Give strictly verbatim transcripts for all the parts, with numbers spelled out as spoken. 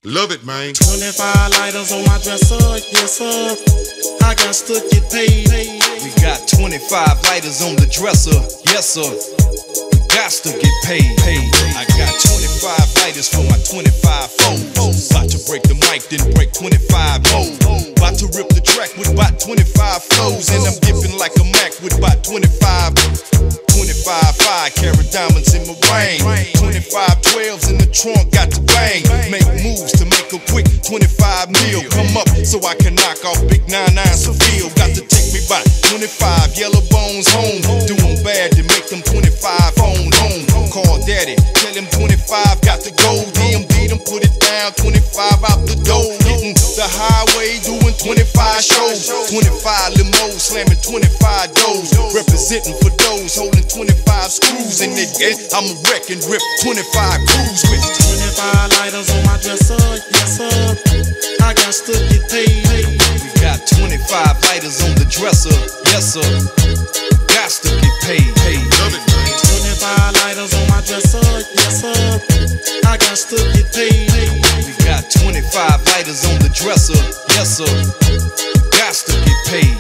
Love it, man. twenty-five lighters on my dresser, yes sir. I got to get paid. We got twenty-five lighters on the dresser, yes sir. Got to get paid. I got twenty-five lighters for my twenty-five foes. About to break the mic, then break twenty-five more. About to rip the track with about twenty-five flows. And I'm dipping like a Mac with about twenty-five. twenty-five five carat diamonds in my ring. twenty-five twelves in the trunk, got to bang. Make moves to make a quick twenty-five mil. Come up so I can knock off big nine nine Seville. Got to take me by twenty-five yellow bones home. Doing bad to make them twenty-five on home. Call daddy, tell him twenty-five got to go. D M D them put it down, twenty-five out the door. Hitting the highway, doing twenty-five shows. twenty-five limos, slamming twenty-five doors. Representing for those holding twenty-five screws. And they get, I'm a wreck and rip twenty-five crews with twenty-five lighters on my dresser, yes sir. I got to get paid. We got twenty-five lighters on the dresser, yes sir. Got to get paid. Love it, man. twenty-five lighters on my dresser, yes sir. I got to get paid. We got twenty-five lighters on the dresser, yes sir. Got to get paid.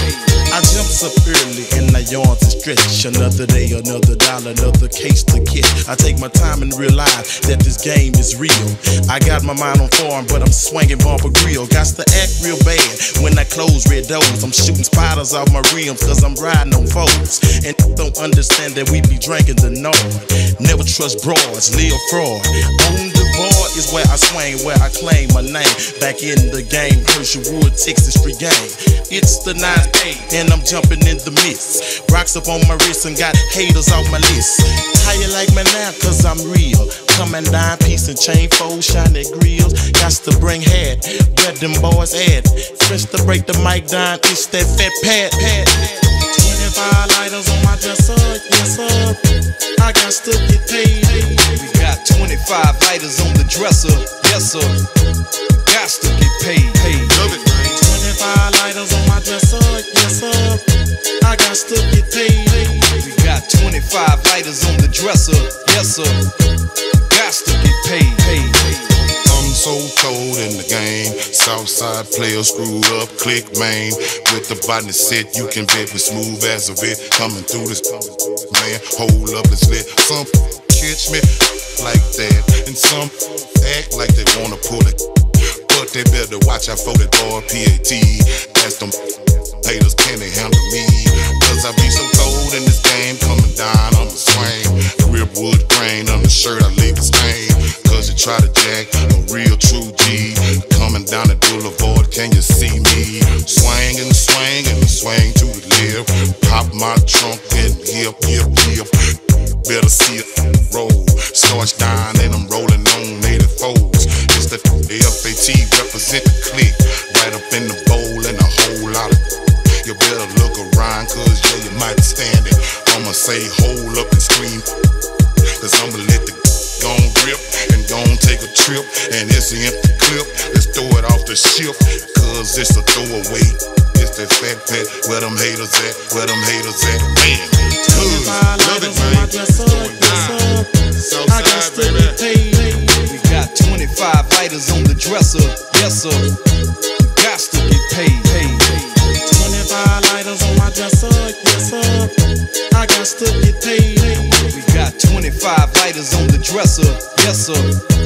I jumps up early and I yawn to stretch. Another day, another dollar, another case to catch. I take my time and realize that this game is real. I got my mind on form, but I'm swinging bumper grill. Got to act real bad when I close red doors. I'm shooting spiders off my rims cause I'm riding on foes. And don't understand that we be drinking the Nord. Never trust broads, live fraud. On the board is where I swing, where I claim my name. Back in the game, Hersheywood, Texas Street game. It's the nine eight and I'm jumping in the mist. Rocks up on my wrist and got haters off my list. How you like me now? Cause I'm real. Coming down, piece and chain, fold, shiny grills. Got to bring head, where them boys at. Fresh to break the mic down, it's that fat pad, pad. twenty-five lighters on my dresser, yes sir. I got to get paid. We got twenty-five lighters on the dresser, yes sir. Got to get paid. Love it, man. twenty-five lighters on my dresser, yes sir. I got to get paid. We got twenty-five lighters on the dresser, yes sir. Got to get paid. I'm so cold in the game. Southside player screwed up, click main. With the body set, you can bet we smooth as a vet. Coming through this, man, hold up, it's lit. Some catch me like that, and some act like they wanna pull it. But they better watch out for that boy P A T. Ask them haters, can they handle me? Cause I be so cold in this game. Coming down on the swing, ripwood grain on the shirt, I leave a stain. Cause you try to jack a real true G. Coming down the boulevard, can you see me? Swing and swing and swing to the left. Pop my trunk and hip, hip, hip. Better see it roll. Starch down and I'm rolling on eighty-fours. It's the F A T represent the clique. Right up in the bowl and a whole lot of. You better look around cause yeah you might stand it. I'ma say hold up and scream. Cause I'ma let the gon' rip and gon' take a trip. And it's an empty clip. Let's throw it off the ship. Cause it's a throwaway. It's that fat pet. Where them haters at? Where them haters at? Man. twenty-five lighters on my dresser, yes sir. I got to get paid. We got twenty-five lighters on the dresser, yes sir. Got to get paid. twenty-five lighters on my dresser, yes sir. I got to get paid. We got twenty-five lighters on the dresser, yes sir.